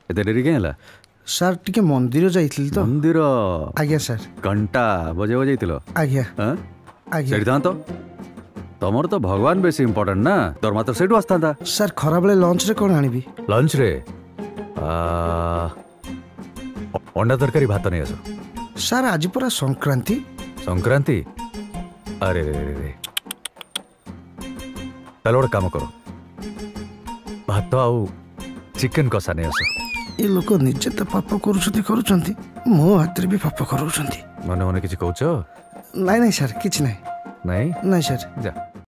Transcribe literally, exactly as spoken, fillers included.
एते डेरी के हला सार टिके मंदिर जाइथिल तो मंदिर आज्ञा सार घंटा बजे बजे जाइतिलो आज्ञा हां आज्ञा सेठी था तो तमर तो भगवान बेसी इंपोर्टेंट ना दरमा तो सेठू आस्ता था सार खरा बेले लंच रे कोन आनिबी लंच रे आ अंडा तरकारी भात नहीं आसो सार आज पूरा संक्रांति संक्रांति अरे रे रे रे ताले गोटे काम करो भात आउ चिकेन कषा नहीं आसो ये लोक निजे तो पाप करुछंती करुछंती मो हाथ रे भी पाप करुछंती मने मने किछि कहउछ नहीं नहीं सर किछ नहीं नहीं नहीं सर जा